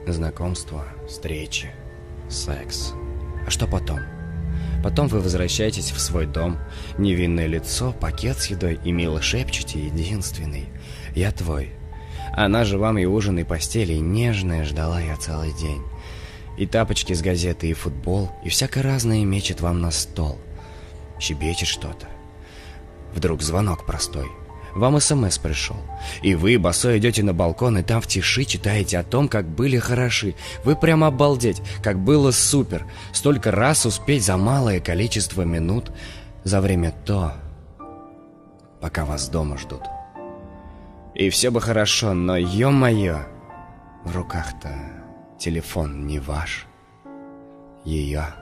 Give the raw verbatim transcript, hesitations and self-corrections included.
Знакомство, встречи, секс. А что потом? Потом вы возвращаетесь в свой дом, невинное лицо, пакет с едой и мило шепчете: единственный, я твой. Она же вам и ужин, и постель, и нежная ждала я целый день. И тапочки с газеты, и футбол, и всякое разное мечет вам на стол. Щебечет что-то. Вдруг звонок простой. Вам СМС пришел. И вы, босой, идете на балкон, и там в тиши читаете о том, как были хороши. Вы прямо обалдеть, как было супер. Столько раз успеть за малое количество минут. За время то, пока вас дома ждут. И все бы хорошо, но, ё-моё, в руках-то телефон не ваш, ее.